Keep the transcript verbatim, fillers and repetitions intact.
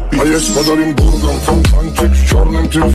A jest pod Orymburgą fontancik w czarnym tym